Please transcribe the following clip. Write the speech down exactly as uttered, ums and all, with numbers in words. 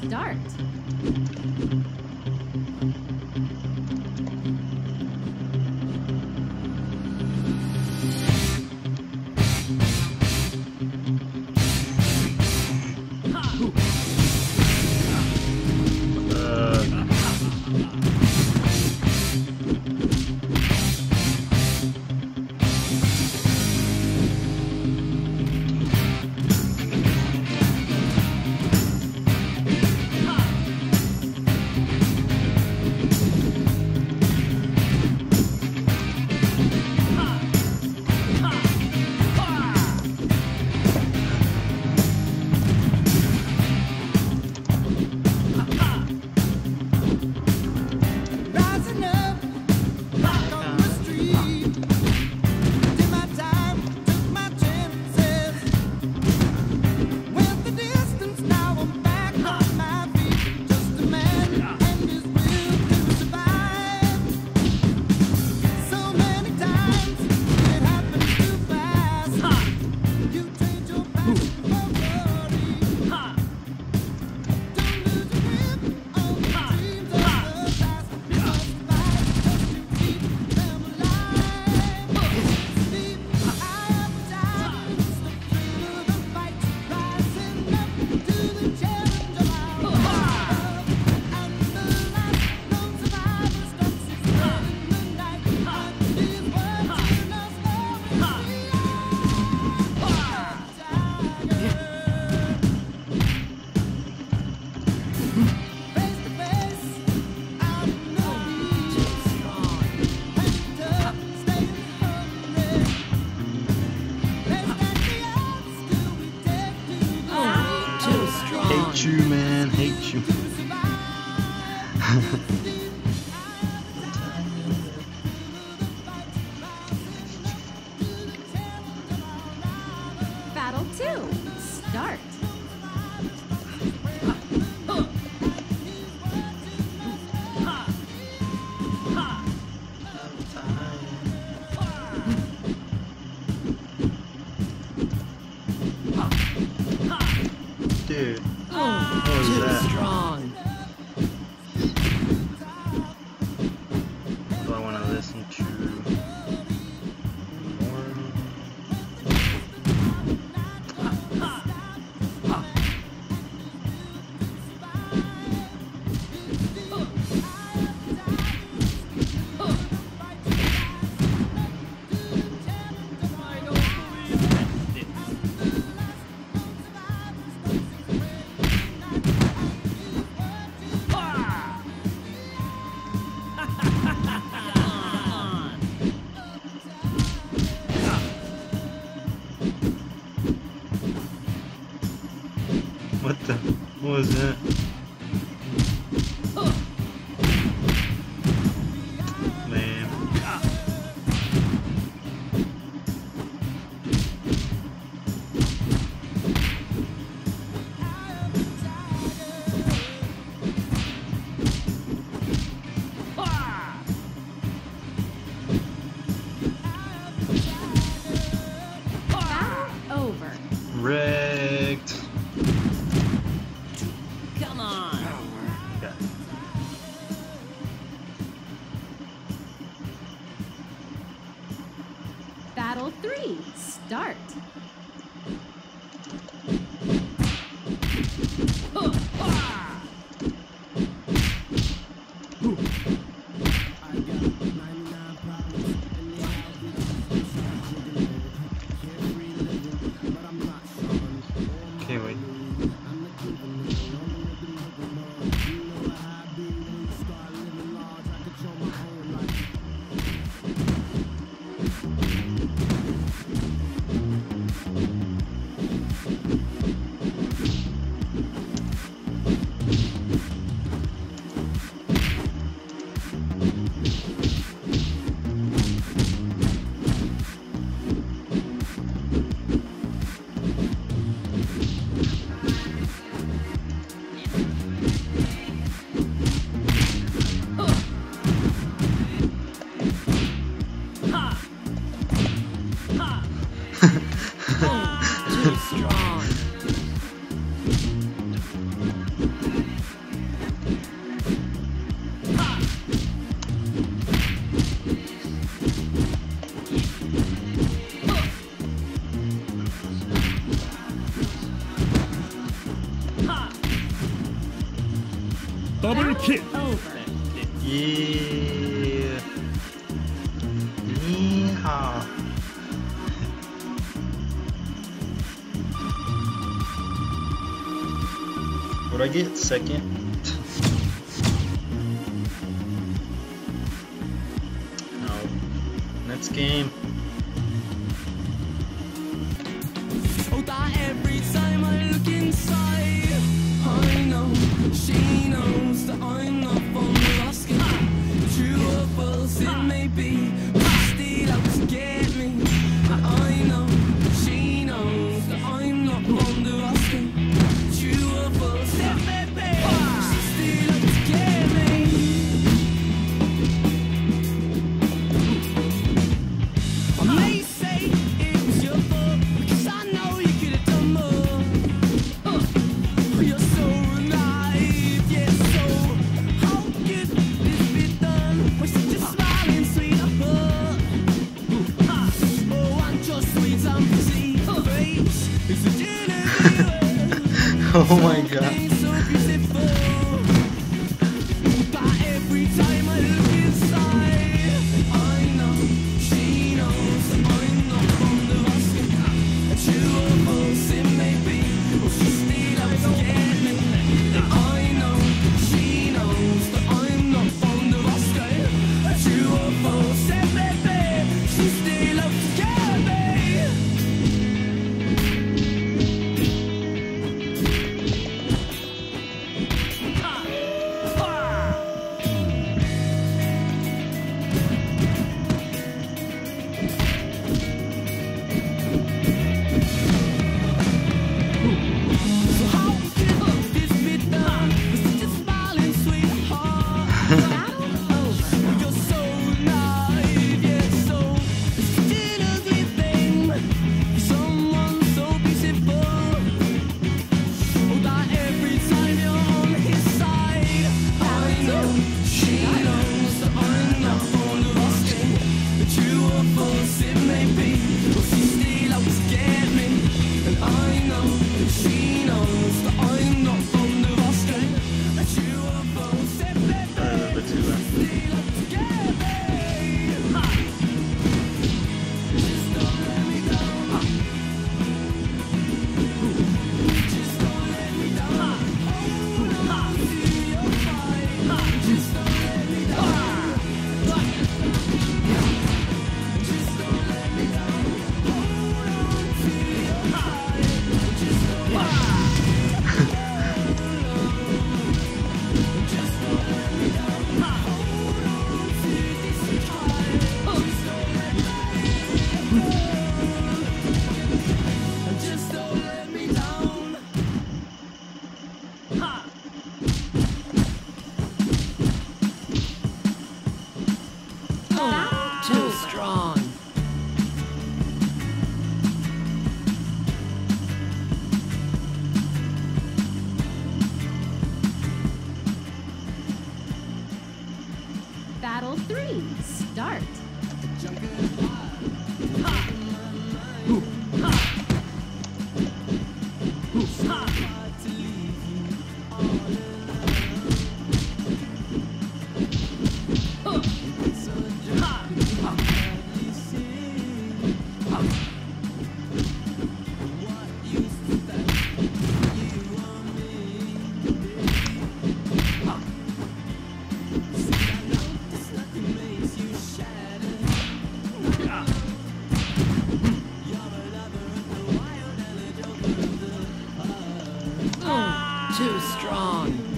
start. Hate you, man. Hate you. Battle two, start. Dude. Oh, What was too that? strong. Do I want to listen to more? What the? What was that? Man. Battle over. Wrecked. Come on. Yeah. Battle three, start. Can't wait. Double kill. Over. Yeah. Yeehaw. What'd I get? Second? No. Next game. Oh, that every time I look inside, I know she knows that I'm not fond of asking. True or false it may be, but she still out to get me. And I know she knows that I'm not fond of asking. True or false it may be, she still out to get me. I may say it was your fault, because I know you could have done more. Uh, you're so naive, yeah, so how could this be done with such a smiling sweetheart? Uh, oh, and your sweet and pretty face is a genuine. Oh my god. Ain't so beautiful. But every time I look inside, I know she knows that I'm not fond of asking. And true or false it may be, but she still out to get me. And I know she knows that I'm not fond of asking. And true or false it may be, she still out to get me. So how could this be done with such a smiling sweetheart? Battle over. You're so naive, yeah, so such an ugly thing. Someone so beautiful. Oh, that every time you're on his side, I know she knows that I'm not fond of asking. But true or false it may be, but she still out to get me. And I know she knows that I'm not fond of asking. But true or false it may be. I remember too well. Still out to get me. Just don't let me down. Just don't let me down. Hold on to your fight. Just don't let me down. Just don't let me down. Hold on to your fight. Just don't let me Just don't let me down. Hold on to this fight. Just don't let me Just don't let me down. Ha! Battle Too over. strong. Battle three. Start. Too strong.